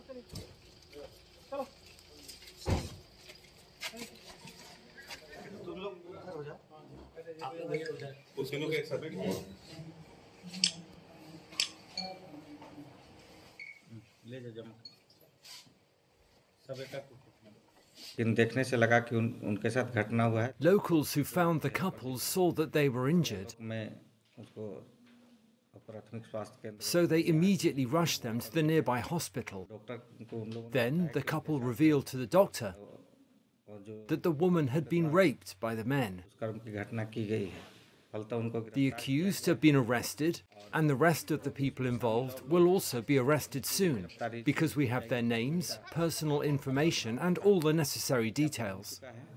Locals who found the couples saw that they were injured, so they immediately rushed them to the nearby hospital. Then the couple revealed to the doctor that the woman had been raped by the men. The accused have been arrested, and the rest of the people involved will also be arrested soon, because we have their names, personal information, and all the necessary details.